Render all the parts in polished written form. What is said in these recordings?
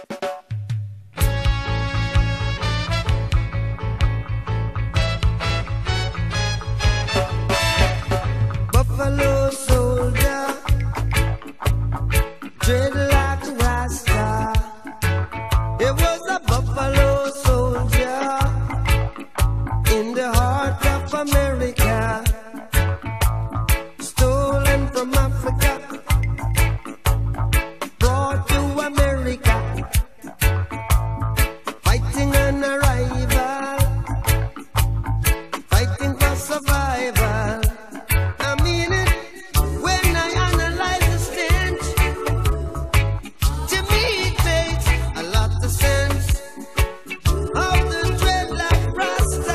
Buffalo soldier, dreadlock rasta. It was a buffalo soldier in the heart of America, stolen from Africa, brought to America, fighting an arrival, fighting for survival. I mean it when I analyze the stench. To me it makes a lot of sense of the dreadlock rasta.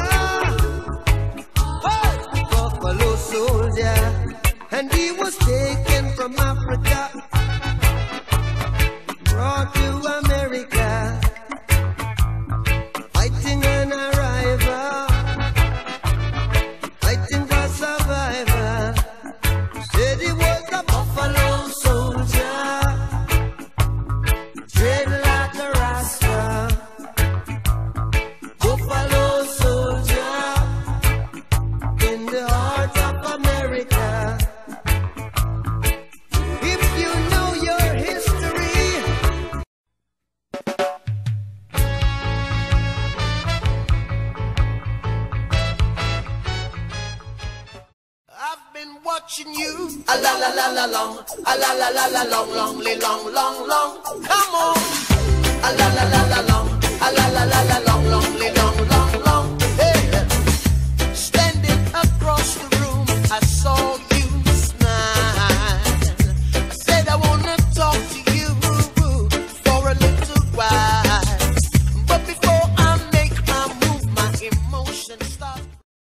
Oh, buffalo soldier, and he was taken from Africa, brought to America, fighting an arrival, fighting for survival. Said he was a buffalo soldier, dreadlock rasta. Buffalo soldier in the heart of America. If you know your history, I've been watching you a la la la la long, a la la la la long, long, long, long, long. Come on, a la la la